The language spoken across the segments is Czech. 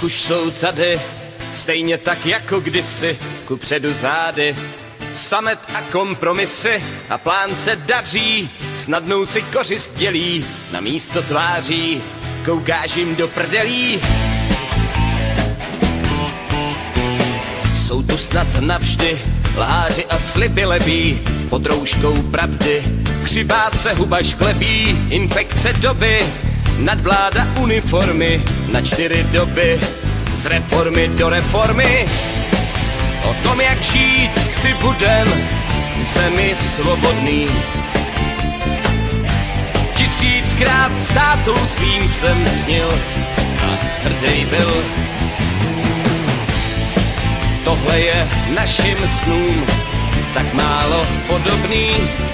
už jsou tady, stejně tak jako kdysi, kupředu zády. Samet a kompromisy a plán se daří, snadnou si kořist dělí, na místo tváří, koukáš jim do prdelí. Jsou tu snad navždy, lháři a sliby lebí, pod rouškou pravdy, křivá se huba šklebí, infekce doby, nadvláda uniformy, na 4 doby, z reformy do reformy. O tom, jak žít si budem v zemi svobodný. 1000krát s tátou svým jsem snil a hrdej byl. Tohle je našim snům tak málo podobný.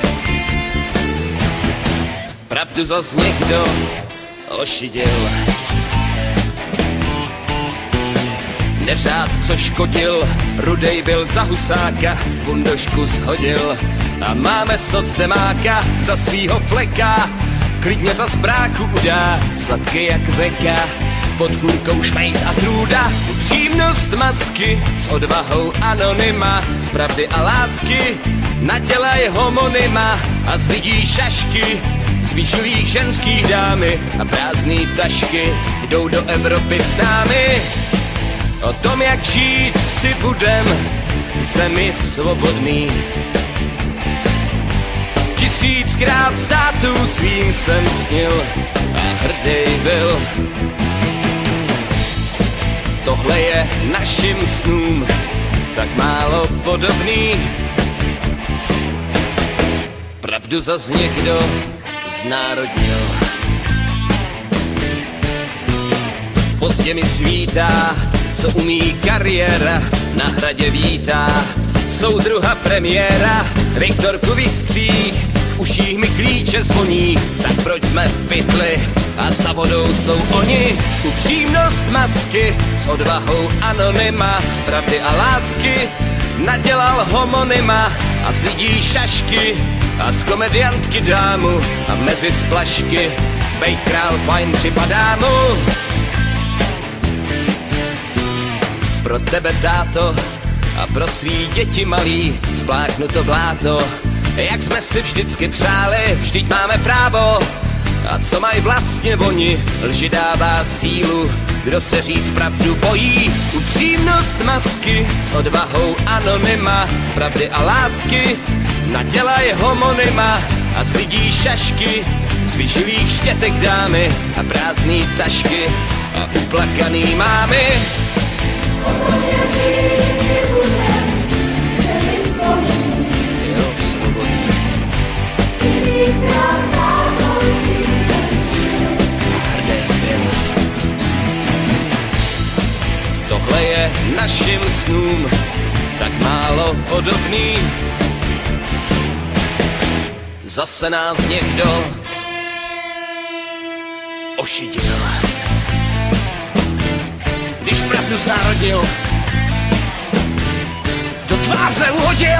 Pravdu zas někdo ošidil. Neřád, co škodil, rudej byl za Husáka, bundošku shodil. A máme socdemáka za svýho fleka, klidně za bráchu udá, sladký jak veka. Pod kůrkou šmejt a zrůda, upřímnost masky, s odvahou anonyma, z pravdy a lásky, nadělaj homonyma a z lidí šašky, z vyžilých ženských dámy a prázdný tašky, jdou do Evropy s námi. O tom, jak žít si budem v zemi svobodný. 1000krát s tátou svým jsem snil a hrdej byl. Tohle je našim snům tak málo podobný. Pravdu zas někdo znárodnil. Pozdě mi svítá, co umí kariéra, na hradě vítá soudruha premiéra, Viktorku vystříh, v uších mi klíče zvoní, tak proč jsme v pytli a za vodou jsou oni. Upřímnost masky, s odvahou anonyma, z pravdy a lásky, nadělal homonyma a z lidí šašky a z komediantky dámu a mezi splašky, bejt král fajn připadá mu. Pro tebe, táto, a pro svý děti malý, spláchnu to bláto, jak jsme si vždycky přáli, vždyť máme právo. A co mají vlastně oni, lži dává sílu, kdo se říct pravdu bojí. Upřímnost masky, s odvahou anonyma, z pravdy a lásky, nadělaj homonyma a z lidí šašky, z vyžilých štětek dámy a prázdný tašky a uplakaný mámy. Tohle je našim snům tak málo podobný. Zase nás někdo ošidil. Když pravdu znárodnil, do tváře uhodil.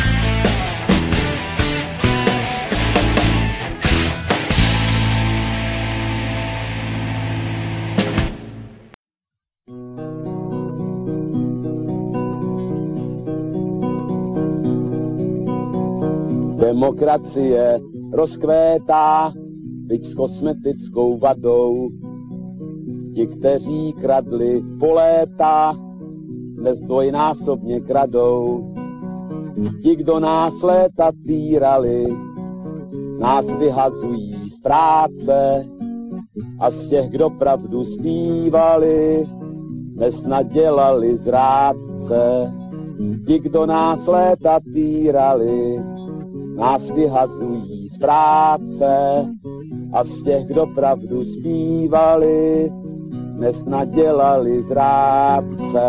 Demokracie rozkvétá, byť s kosmetickou vadou. Ti, kteří kradli po léta, dnes dvojnásobně kradou. Ti, kdo nás léta týrali, nás vyhazují z práce a z těch, kdo pravdu zpívali, dnes nadělali zrádce. Ti, kdo nás léta týrali, nás vyhazují z práce a z těch, kdo pravdu zpívali, dnes nadělali zrádce.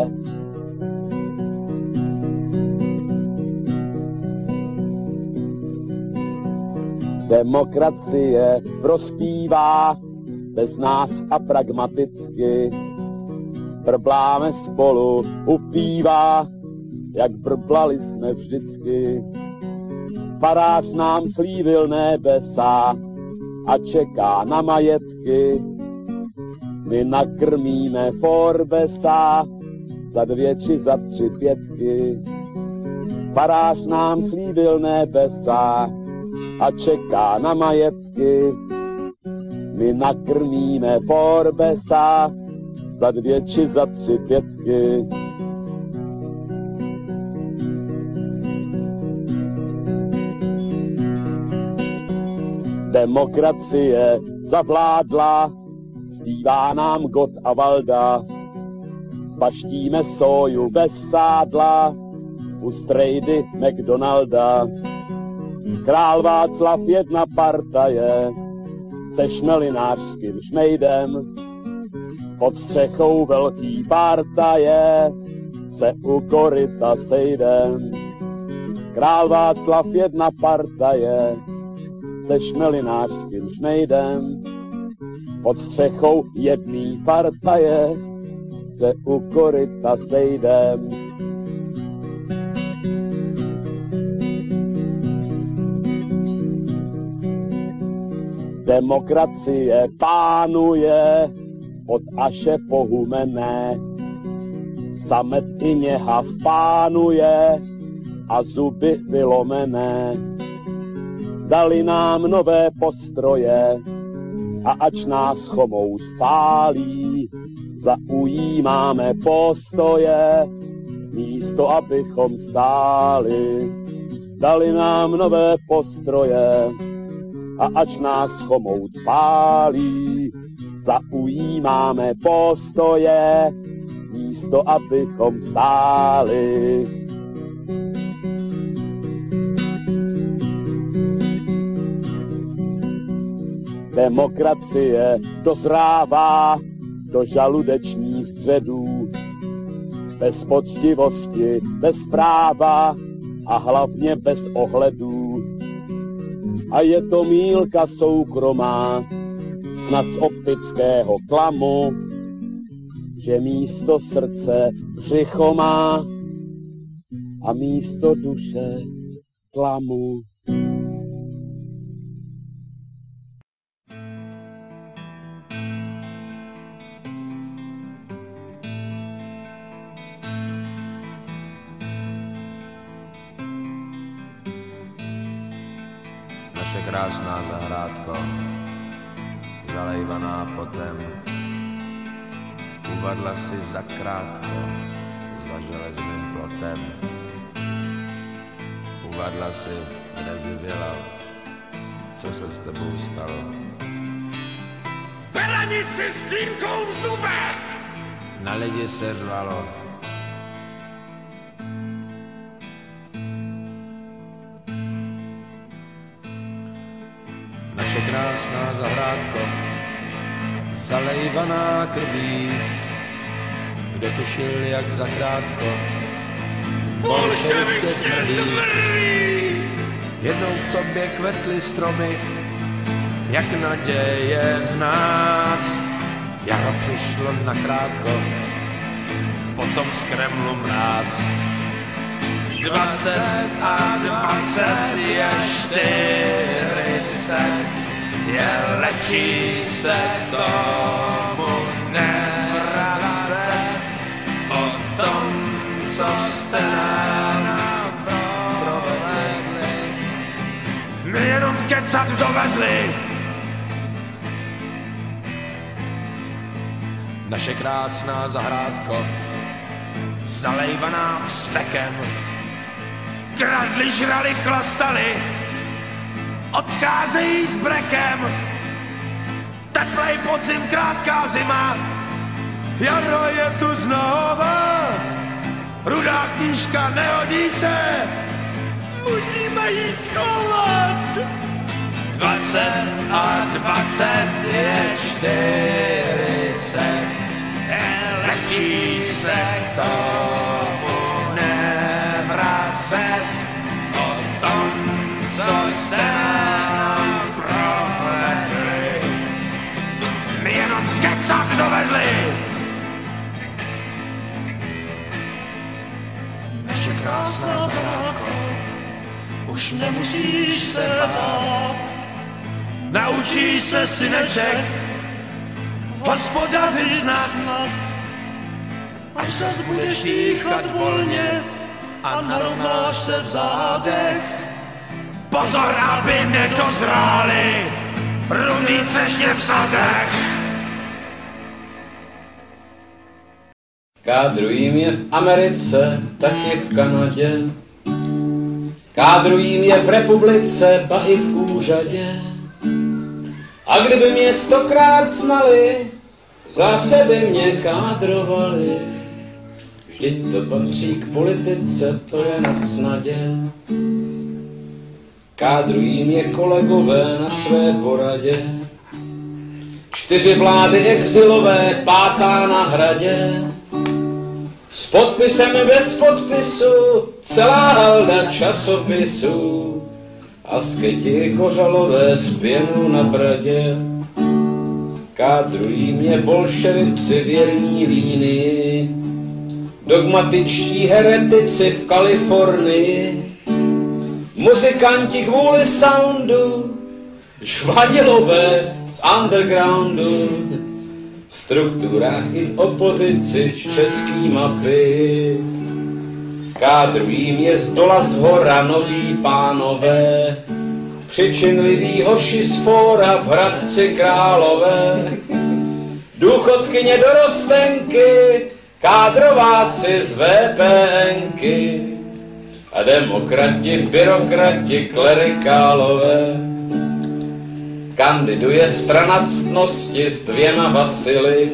Demokracie prospívá bez nás a pragmaticky. Brbláme spolu u piva, jak brblali jsme vždycky. Farář nám slíbil nebesa a čeká na majetky. My nakrmíme Forbesa za 2 či za 3 pětky. Farář nám slíbil nebesa a čeká na majetky. My nakrmíme Forbesa za 2 či za 3 pětky. Demokracie zavládla, zpívá nám Gott a Valda. Spaštíme soju bez sádla u strejdy McDonalda. Král Václav jedna partaje se šmelinářským šmejdem. Pod střechou velký partaje se u koryta sejdem. Král Václav jedna partaje se šmelinářským šmejdem. Pod střechou jedný partaje se u koryta sejdem. Demokracie pánuje od Aše po Humenné. Samet i Něhav pánuje a zuby vylomené. Dali nám nové postroje a ač nás chomout pálí, zaujímáme postoje, místo abychom stáli. Dali nám nové postroje a ač nás chomout pálí, zaujímáme postoje, místo abychom stáli. Demokracie dozrává do žaludečních vředů, bez poctivosti, bez práva a hlavně bez ohledů. A je to mýlka soukromá, snad z optického klamu, že místo srdce břicho má a místo duše klamu. Naše krásná zahrádko, zalejvaná potem, uvadla si zakrátko za železným plotem. Uvadla si, kde jsi byla, co se s tebou stalo? V beranici s dýmkou v zubech! Na lidi se řvalo. Naše krásná zahrádko, zalejvaná krví, kdo tušil, jak zakrátko bolševik se zmrví. Jednou v tobě kvetly stromy, jak naděje v nás. Jaro přišlo nakrátko, potom z Kremlu mráz. 20 a 20 je 40, je lepší se tomu nevracet. O tom, co jste nám provedli, my jenom kecat dovedli. Naše krásná zahrádko, zalejvaná vztekem, kradli, žrali, chlastali, odcházejí s brekem. Teplej podzim, krátká zima, jaro je tu znova. Rudá knížka nehodí se, musíme ji schovat. 20 a 20 je 40, je lepší se k tomu nevracet. O tom, co jste nám provedli, my jenom kecat dovedli. Naše krásná zahrádko, už nemusíš se bát. Naučíš se, syneček, hospodařit snad, až zas budeš dýchat volně a narovnáš se v zádech. Pozor, aby nedozrály rudý třešně v sadech. Kádrují mě v Americe, taky v Kanadě. Kádrují mě v republice, ba i v úřadě. A kdyby mě 100krát znali, zase by mě kádrovali. Vždyť to patří k politice, to je na snadě. Kádrují mě kolegové na své poradě. 4 vlády exilové, 5. na hradě. S podpisem i bez podpisu, celá halda časopisů. A skyti kořalové s pěnou na bradě. Kádrují mě bolševici věrní línii, dogmatičtí heretici v Kalifornii, muzikanti kvůli soundu, žvadilové z undergroundu, v strukturách i v opozici český mafii. Kádrují mě z dola z hora noví pánové, přičinliví hoši z fóra v Hradci Králové, důchodkyně dorostenky, kádrováci z VPNky a demokrati, byrokrati, klerikálové. Kandiduje strana ctnosti s 2 Vasily,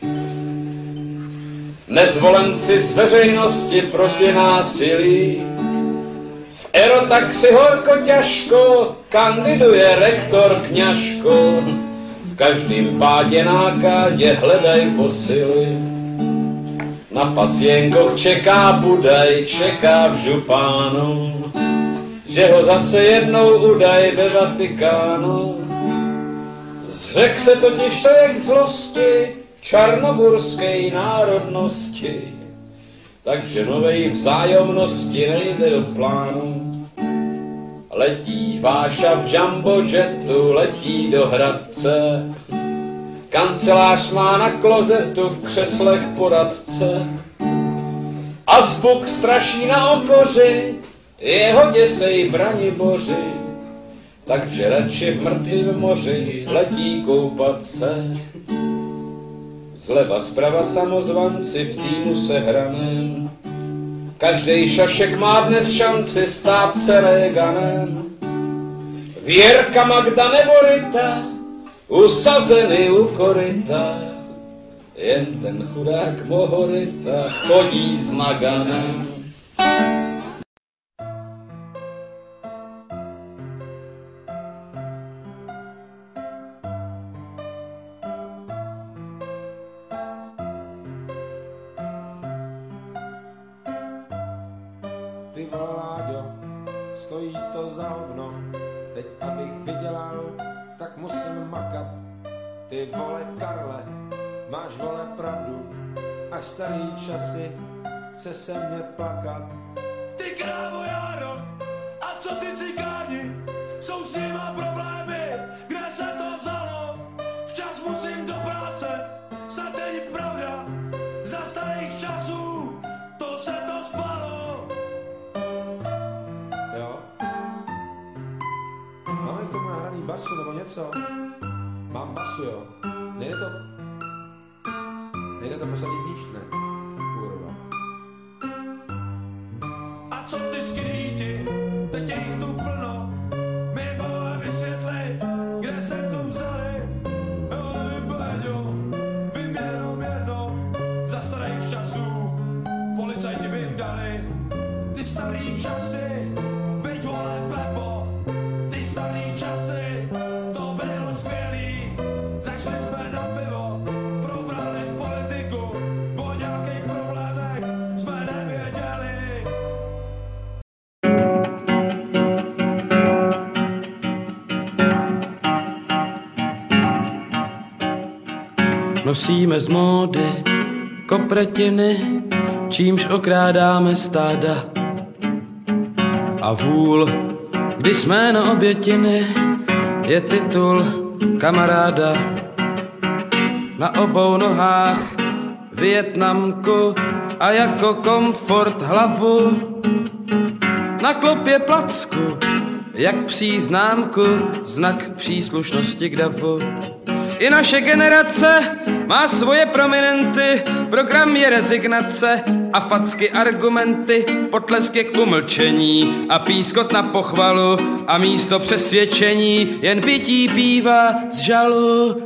nezvolenci z veřejnosti proti násilí. V Aerotaxi horko těžko kandiduje rektor Kňažko, v každým pádě nákádě hledaj posily. Na Pasienkoch čeká Budaj, čeká v Župánu, že ho zase jednou udaj ve Vatikánu. Zřek se totiž člověk zlosti čarnogurské národnosti, takže novej vzájomnosti nejde do plánu. Letí Váša v jumbo jetu, letí do Hradce, kancelář má na klozetu v křeslech poradce. Azbuk straší na okoři, jeho děsej Braniboři, takže radši v mrtvém moři letí koupat se. Zleva zprava samozvanci v týmu sehraném, každej šašek má dnes šanci stát se Reaganem. Věrka, Magda nebo Rita, usazeny u koryta, jen ten chudák Mohorita chodí s Maganem. Ty vole Láďo, stojí to za hovno, teď abych vydělal, tak musím makat. Ty vole Karle, máš vole pravdu, ach starý časy, chce se mě plakat. Ty krávo Járo, a co ty cikáni, jsou s nima problémy, kde se to vzalo? Včas musím do práce, snad není pravda, za starých časů, to se to spalo. Jo? Máme k tomu nahraný basu nebo něco? Mám basu, jo. Nejde to posadit níž, ne? Kurva. A co ty skrytí, teď je jich tu plno, mi vole vysvětli, kde se tu vzali. Hele Péďo, vím jenom jedno, za starých časů, policajti by jim dali. Ty starý časy, byť vole Pepo, ty starý časy, to bylo skvělý. Začali jsme na pivo, probrali politiku, o nějakých problémech jsme nevěděli. Nosíme z módy kopretiny, čímž okrádáme stáda. A vůl, když jsme na obětiny, je titul kamaráda. na obou nohách Vietnamku a jako komfort hlavu na klopě placku, jak psí známku, znak příslušnosti k davu. I naše generace má svoje prominenty, program je rezignace a facky argumenty, potlesky k umlčení a pískot na pochvalu a místo přesvědčení jen pití píva z žalu.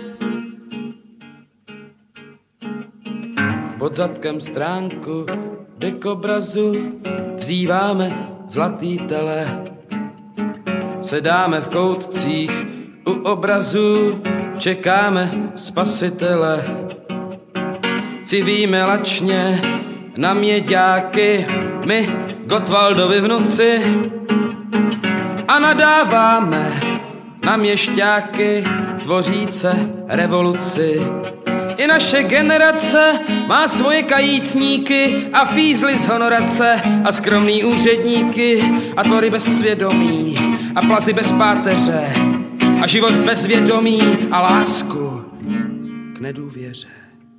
Pod zadkem stránku dekobrazu vzýváme zlatý tele. Sedáme v koutcích u obrazu, čekáme spasitele. Civíme lačně na měďáky, my Gottwaldovi vnuci, a nadáváme na měšťáky tvoříce revoluci. I naše generace má svoje kajícníky a fízly z honorace a skromný úředníky a tvory bez svědomí a plazy bez páteře a život bez vědomí a lásku k nedůvěře.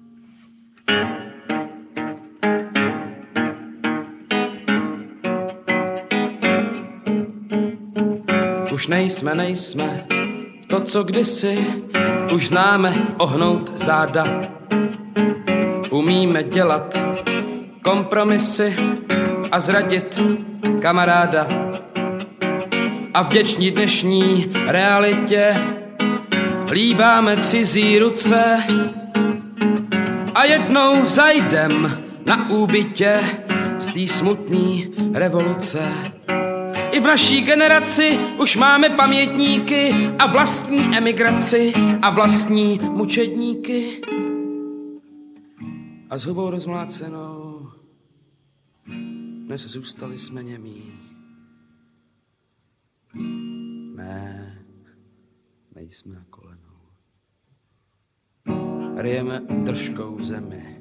Už nejsme to, co kdysi, už známe ohnout záda. Umíme dělat kompromisy a zradit kamaráda. A vděční dnešní realitě líbáme cizí ruce a jednou zajdem na úbytě z té smutný revoluce. I v naší generaci už máme pamětníky a vlastní emigraci a vlastní mučedníky. A s hubou rozmlácenou dnes zůstali jsme němí. Ne, nejsme na kolenou. Ryjeme držkou zemi.